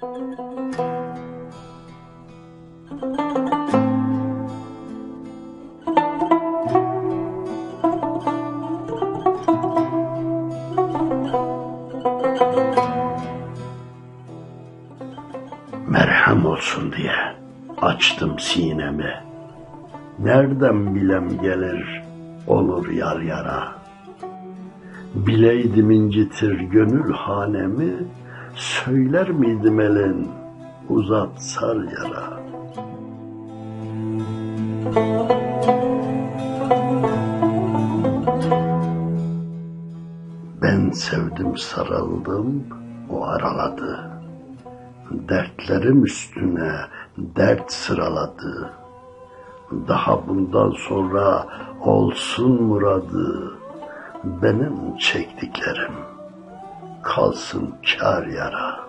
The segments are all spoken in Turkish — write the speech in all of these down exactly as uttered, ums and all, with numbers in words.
Merhem olsun diye açtım sinemi. Nereden bilem gelir olur yar yara. Bileydim incitir gönül hanemi, söyler miydim elin uzat sar yara. Ben sevdim sarıldım, o araladı. Dertlerim üstüne dert sıraladı. Daha bundan sonra olsun muradı. Benim çektiklerim kalsın kâr yara.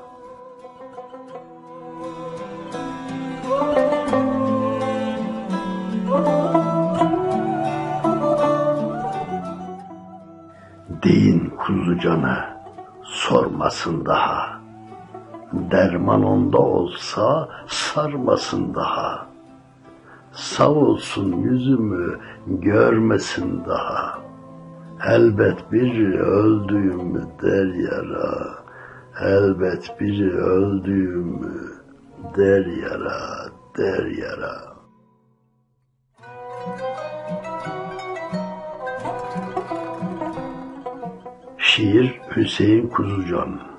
Deyin kuzucana sormasın daha. Derman onda olsa sarmasın daha. Sağ olsun yüzümü görmesin daha. Elbet biri öldüğümü der yara. Elbet biri öldüğümü der yara, der yara. Şiir Hüseyin Kuzucan.